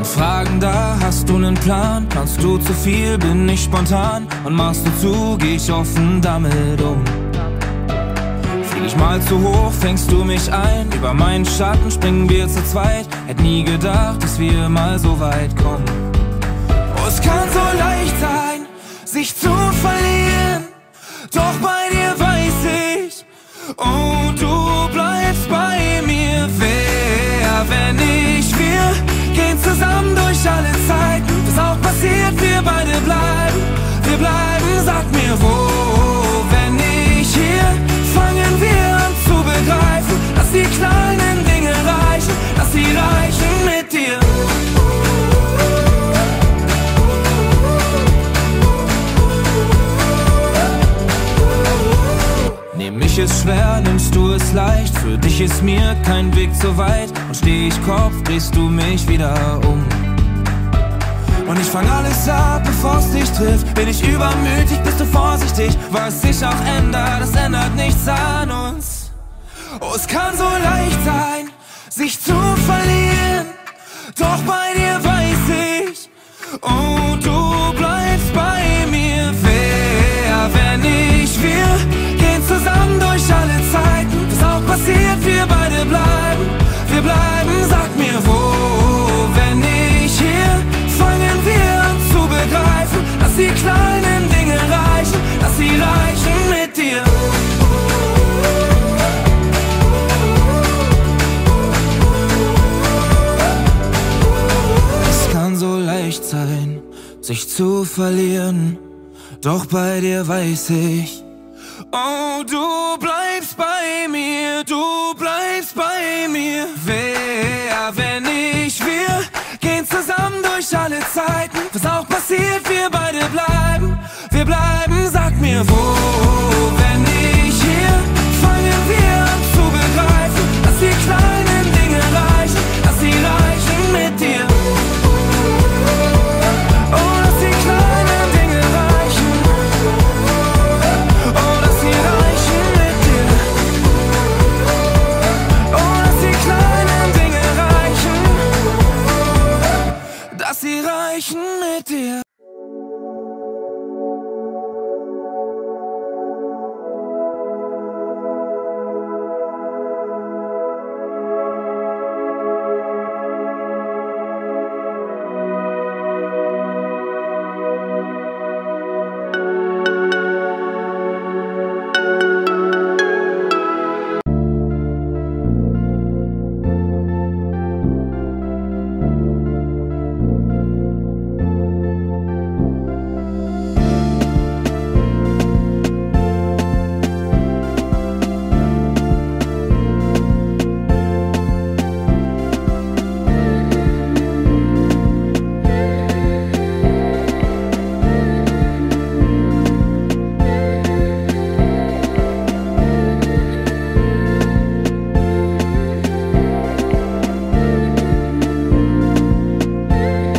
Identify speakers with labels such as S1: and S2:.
S1: Sind Fragen da, hast du nen Plan? Planst du zu viel, bin ich spontan? Und machst du zu, geh ich offen damit um. Flieg ich mal zu hoch, fängst du mich ein? Über meinen Schatten springen wir zu zweit. Hätt nie gedacht, dass wir mal so weit kommen. Oh, es kann so leicht sein, sich zu verlieren. Doch bei dir weiß ich, oh, du bleibst bei mir. Wer, wenn nicht wir, gehen zusammen durch alle Zeiten. Was auch passiert, wir beide bleiben. Wir bleiben, sag mir wo. Wenn nicht hier, fangen wir an zu begreifen, dass die kleinen Dinge reichen, dass sie reichen mit dir. Nehm ich es schwer, nimmst du es leicht. Für dich ist mir kein Weg zu weit. Und steh ich Kopf, drehst du mich wieder um. Und ich fang alles ab, bevor's dich trifft. Bin ich übermütig, bist du vorsichtig. Was sich auch ändert, das ändert nichts an uns. Oh, es kann so leicht sein, sich zu verlieren. Doch bei dir weiß ich, oh, du bleibst bei mir. Wer, wenn nicht wir, gehen zusammen durch alle Zeiten. Was auch passiert, wir beide bleiben. Wir bleiben, sag mir wo. Wenn nicht hier, fangen wir an zu begreifen, dass die kleinen Dinge reichen, dass sie reichen mit dir. Es kann so leicht sein, sich zu verlieren. Doch bei dir weiß ich, oh, du bleibst bei mir, du bleibst bei mir. Wer, wenn nicht wir, gehen zusammen durch alle Zeiten. Was auch passiert, wir beide bleiben. Wir bleiben, sag mir wo.